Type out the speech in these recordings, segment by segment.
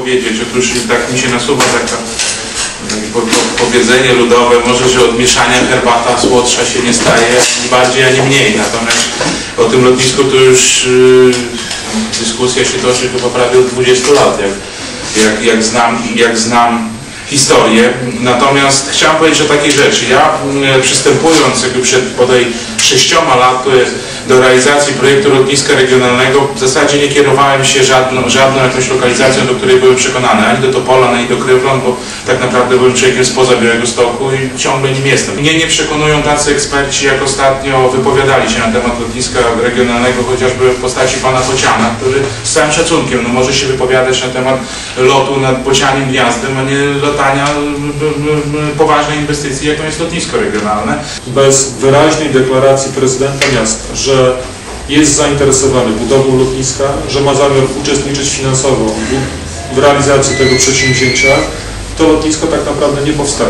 powiedzieć. Otóż tak mi się nasuwa takie powiedzenie ludowe, może, że od mieszania herbata słodsza się nie staje, ani bardziej, ani mniej. Natomiast o tym lotnisku to już dyskusja się toczy chyba prawie od 20 lat, jak znam historię. Natomiast chciałem powiedzieć o takiej rzeczy. Ja przystępując jakby przed bodaj 6 laty do realizacji projektu lotniska regionalnego w zasadzie nie kierowałem się żadną jakąś lokalizacją, do której byłem przekonany, ani do Topola, ani do Krywlon, bo tak naprawdę byłem człowiekiem spoza Białegostoku i ciągle nim jestem. Mnie nie przekonują tacy eksperci, jak ostatnio wypowiadali się na temat lotniska regionalnego, chociażby w postaci pana Bociana, który z całym szacunkiem może się wypowiadać na temat lotu nad Bocianim Gniazdem, a nie latania poważnej inwestycji, jaką jest lotnisko regionalne. Bez wyraźnej deklaracji prezydenta miasta, że jest zainteresowany budową lotniska, że ma zamiar uczestniczyć finansowo w realizacji tego przedsięwzięcia, to lotnisko tak naprawdę nie powstanie.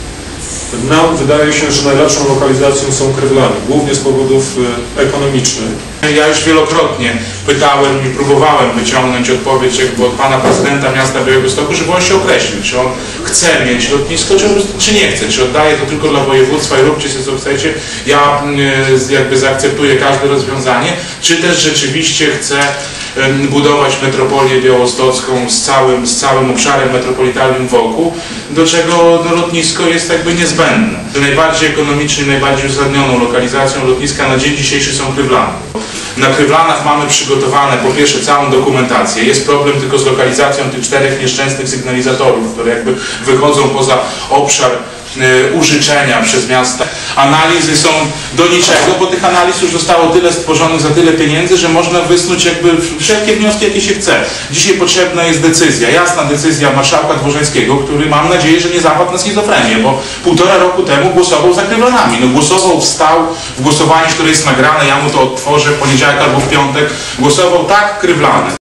Nam wydaje się, że najlepszą lokalizacją są Krywlany, głównie z powodów ekonomicznych. Ja już wielokrotnie pytałem i próbowałem wyciągnąć odpowiedź jakby od pana prezydenta miasta Białegostoku, żeby on się określił, czy on chce mieć lotnisko, czy nie chce, czy oddaje to tylko dla województwa i róbcie sobie co chcecie, ja jakby zaakceptuję każde rozwiązanie, czy też rzeczywiście chce budować metropolię białostocką z całym obszarem metropolitalnym wokół, do czego lotnisko jest jakby niezbędne. Najbardziej ekonomicznie, najbardziej uzasadnioną lokalizacją lotniska na dzień dzisiejszy są Krywlany. Na Krywlanach mamy przygotowane po pierwsze całą dokumentację. Jest problem tylko z lokalizacją tych 4 nieszczęsnych sygnalizatorów, które jakby wychodzą poza obszar użyczenia przez miasta. Analizy są do niczego, bo tych analiz już zostało tyle stworzonych za tyle pieniędzy, że można wysnuć jakby wszelkie wnioski, jakie się chce. Dzisiaj potrzebna jest decyzja, jasna decyzja marszałka Dworzyńskiego, który mam nadzieję, że nie zapadł na schizofrenię, bo 1,5 roku temu głosował za Krywlanami. No głosował, wstał w głosowaniu, które jest nagrane, ja mu to odtworzę w poniedziałek albo w piątek, głosował tak, Krywlany.